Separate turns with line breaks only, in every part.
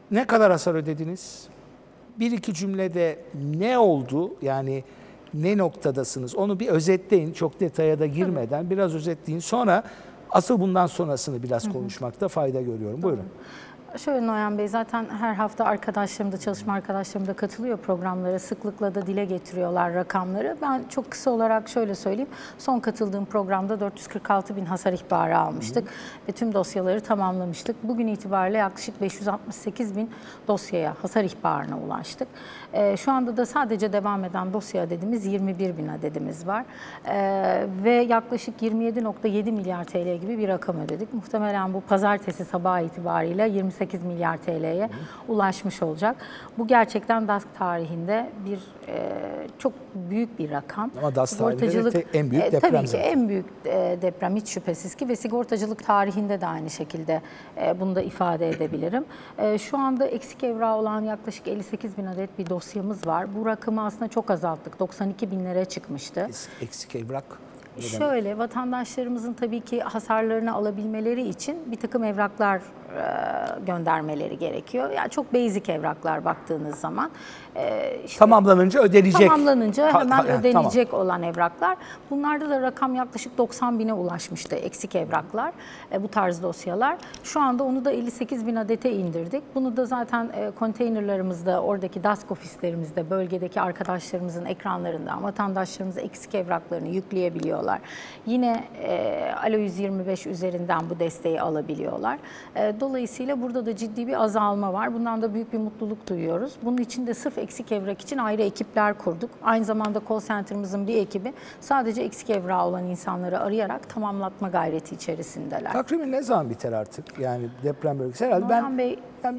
Ne kadar hasar ödediniz? Bir iki cümlede ne oldu? Yani ne noktadasınız? Onu bir özetleyin. Çok detaya da girmeden biraz özetleyin. Sonra asıl bundan sonrasını biraz konuşmakta fayda görüyorum. Buyurun.
Şöyle Noyan Bey, zaten her hafta arkadaşlarım da, çalışma arkadaşlarım da katılıyor programlara. Sıklıkla da dile getiriyorlar rakamları. Ben çok kısa olarak şöyle söyleyeyim. Son katıldığım programda 446 bin hasar ihbarı almıştık. Ve tüm dosyaları tamamlamıştık. Bugün itibariyle yaklaşık 568 bin dosyaya, hasar ihbarına ulaştık. Şu anda da sadece devam eden dosya adedimiz 21 bin adedimiz var. Ve yaklaşık 27,7 milyar TL gibi bir rakam ödedik. Muhtemelen bu pazartesi sabahı itibariyle 28 milyar TL'ye ulaşmış olacak. Bu gerçekten DASK tarihinde bir çok büyük bir rakam.
Ama DASK tarihinde de en büyük deprem
tabii ki
zaten.
en büyük deprem, hiç şüphesiz ki, ve sigortacılık tarihinde de aynı şekilde bunu da ifade edebilirim. Şu anda eksik evrağı olan yaklaşık 58 bin adet bir dosyamız var. Bu rakamı aslında çok azalttık. 92 binlere çıkmıştı.
Eksik evrak.
Şöyle, vatandaşlarımızın tabii ki hasarlarını alabilmeleri için bir takım evraklar göndermeleri gerekiyor. Yani çok basic evraklar baktığınız zaman. İşte
Tamamlanınca ödenecek.
Tamamlanınca hemen ödenecek
tamam.
olan evraklar. Bunlarda da rakam yaklaşık 90 bine ulaşmıştı, eksik evraklar, bu tarz dosyalar. Şu anda onu da 58 bin adete indirdik. Bunu da zaten konteynerlarımızda, oradaki DASK ofislerimizde, bölgedeki arkadaşlarımızın ekranlarında vatandaşlarımız eksik evraklarını yükleyebiliyorlar. Yine Alo 125 üzerinden bu desteği alabiliyorlar. Dolayısıyla burada da ciddi bir azalma var. Bundan da büyük bir mutluluk duyuyoruz. Bunun için de sırf eksik evrak için ayrı ekipler kurduk. Aynı zamanda call center'ımızın bir ekibi sadece eksik evrağı olan insanları arayarak tamamlatma gayreti içerisindeler.
Takriben ne zaman biter artık? Yani deprem bölgesi herhalde.
Noyan Bey,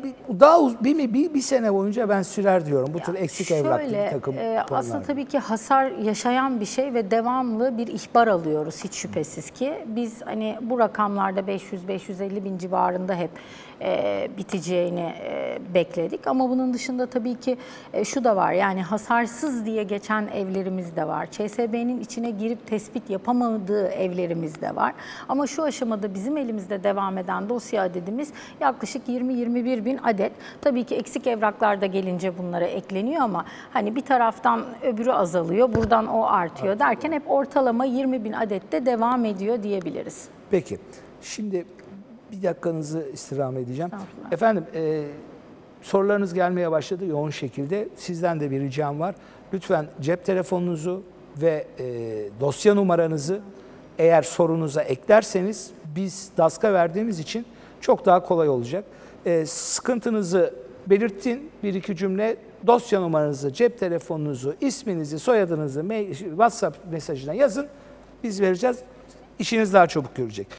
Bir sene boyunca ben sürer diyorum. Bu tür eksik evrak gibi takım
aslında tabii ki hasar yaşayan bir şey ve devamlı bir ihbar alıyoruz hiç şüphesiz ki. Biz hani bu rakamlarda 500-550 bin civarında hep biteceğini bekledik. Ama bunun dışında tabii ki şu da var, yani hasarsız diye geçen evlerimiz de var. ÇSB'nin içine girip tespit yapamadığı evlerimiz de var. Ama şu aşamada bizim elimizde devam eden dosya adedimiz yaklaşık 20-21 bin adet. Tabii ki eksik evraklar da gelince bunlara ekleniyor ama hani bir taraftan öbürü azalıyor, buradan o artıyor derken hep ortalama 20 bin adette devam ediyor diyebiliriz.
Peki, şimdi bir dakikanızı istirham edeceğim. Efendim, sorularınız gelmeye başladı yoğun şekilde. Sizden de bir ricam var. Lütfen cep telefonunuzu ve dosya numaranızı eğer sorunuza eklerseniz biz DASK'a verdiğimiz için çok daha kolay olacak. Sıkıntınızı belirtin, bir iki cümle, dosya numaranızı, cep telefonunuzu, isminizi, soyadınızı WhatsApp mesajına yazın. Biz vereceğiz. İşiniz daha çabuk görecek.